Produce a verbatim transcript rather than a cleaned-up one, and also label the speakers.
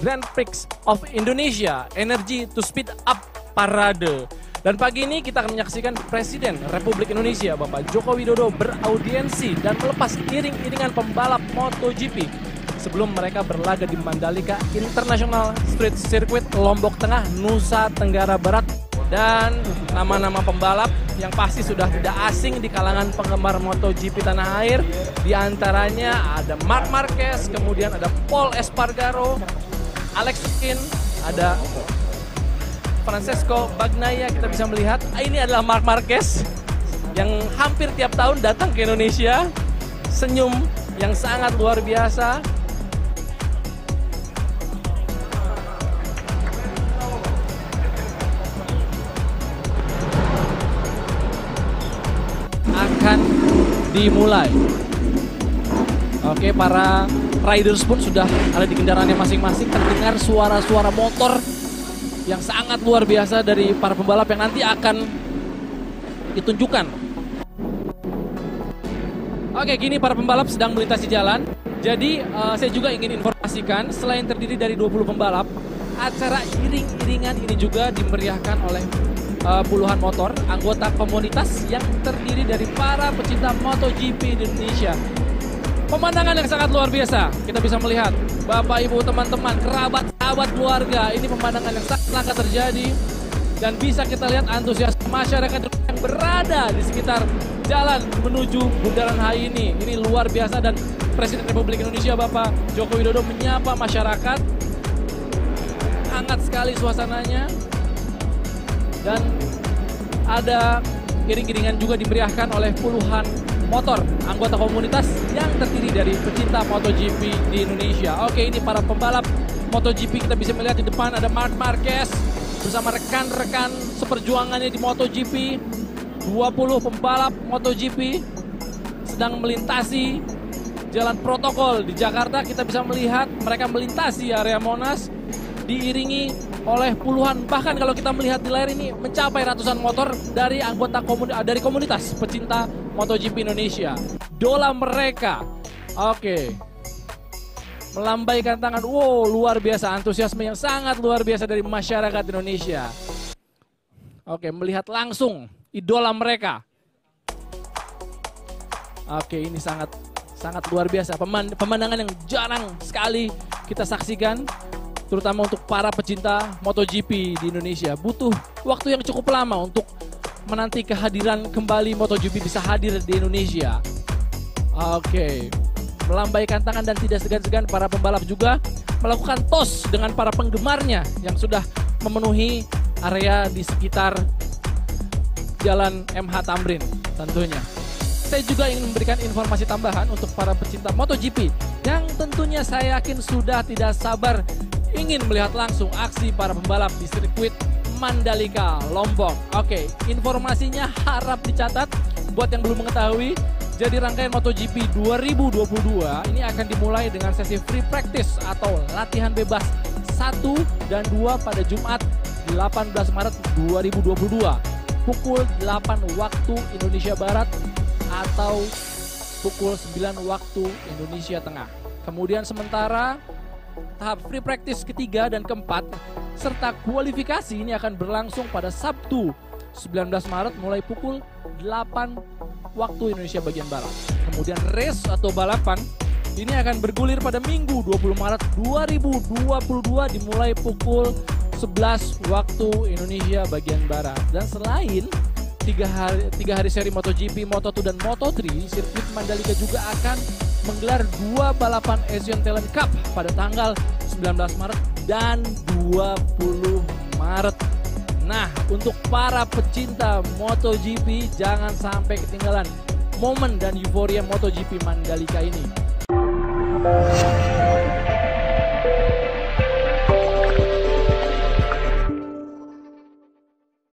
Speaker 1: Grand Prix of Indonesia Energy to Speed Up Parade. Dan pagi ini kita akan menyaksikan Presiden Republik Indonesia Bapak Joko Widodo beraudiensi dan melepas iring-iringan pembalap MotoGP sebelum mereka berlaga di Mandalika International Street Circuit Lombok Tengah, Nusa Tenggara Barat. Dan nama-nama pembalap yang pasti sudah tidak asing di kalangan penggemar MotoGP tanah air. Di antaranya ada Marc Marquez, kemudian ada Pol Espargaro, Alex Kin, ada Francesco Bagnaia. Kita bisa melihat ini adalah Marc Marquez yang hampir tiap tahun datang ke Indonesia. Senyum yang sangat luar biasa. Akan dimulai. Oke, para riders pun sudah ada di kendaraannya masing-masing. Terdengar suara-suara motor yang sangat luar biasa dari para pembalap yang nanti akan ditunjukkan. Oke, gini para pembalap sedang melintasi jalan. Jadi uh, saya juga ingin informasikan, selain terdiri dari dua puluh pembalap, acara iring-iringan ini juga dimeriahkan oleh uh, puluhan motor anggota komunitas yang terdiri dari para pecinta MotoGP di Indonesia. Pemandangan yang sangat luar biasa. Kita bisa melihat Bapak, Ibu, teman-teman, kerabat, sahabat, keluarga. Ini pemandangan yang sangat langka terjadi. Dan bisa kita lihat antusias masyarakat yang berada di sekitar jalan menuju Bundaran H I ini. Ini luar biasa dan Presiden Republik Indonesia Bapak Joko Widodo menyapa masyarakat. Hangat sekali suasananya. Dan ada iring-iringan juga dimeriahkan oleh puluhan motor anggota komunitas yang terdiri dari pecinta MotoGP di Indonesia. Oke, ini para pembalap MotoGP. Kita bisa melihat di depan ada Marc Marquez bersama rekan-rekan seperjuangannya di MotoGP. dua puluh pembalap MotoGP sedang melintasi jalan protokol di Jakarta. Kita bisa melihat mereka melintasi area Monas diiringi oleh puluhan, bahkan kalau kita melihat di layar ini mencapai ratusan motor dari anggota komunitas, dari komunitas pecinta MotoGP Indonesia. Idola mereka. Oke. Melambaikan tangan. Wow, luar biasa, antusiasme yang sangat luar biasa dari masyarakat Indonesia. Oke, melihat langsung idola mereka. Oke, ini sangat sangat luar biasa. Pemandangan yang jarang sekali kita saksikan, terutama untuk para pecinta MotoGP di Indonesia. Butuh waktu yang cukup lama untuk menanti kehadiran kembali MotoGP bisa hadir di Indonesia. Oke, melambaikan tangan dan tidak segan-segan para pembalap juga melakukan tos dengan para penggemarnya yang sudah memenuhi area di sekitar Jalan M H Tamrin tentunya. Saya juga ingin memberikan informasi tambahan untuk para pecinta MotoGP yang tentunya saya yakin sudah tidak sabar ingin melihat langsung aksi para pembalap di sirkuit Mandalika, Lombok. Oke, informasinya harap dicatat buat yang belum mengetahui. Jadi rangkaian MotoGP dua ribu dua puluh dua ini akan dimulai dengan sesi free practice atau latihan bebas satu dan dua pada Jumat delapan belas Maret dua ribu dua puluh dua pukul delapan waktu Indonesia Barat atau pukul sembilan waktu Indonesia Tengah. Kemudian sementara tahap free practice ketiga dan keempat serta kualifikasi ini akan berlangsung pada Sabtu sembilan belas Maret mulai pukul delapan waktu Indonesia bagian Barat. Kemudian race atau balapan ini akan bergulir pada Minggu dua puluh Maret dua ribu dua puluh dua dimulai pukul sebelas waktu Indonesia bagian Barat. Dan selain tiga hari, tiga hari seri MotoGP, Moto dua dan Moto tiga, sirkuit Mandalika juga akan menggelar dua balapan Asian Talent Cup pada tanggal sembilan belas Maret dan dua puluh Maret. Nah, untuk para pecinta MotoGP jangan sampai ketinggalan momen dan euforia MotoGP Mandalika ini.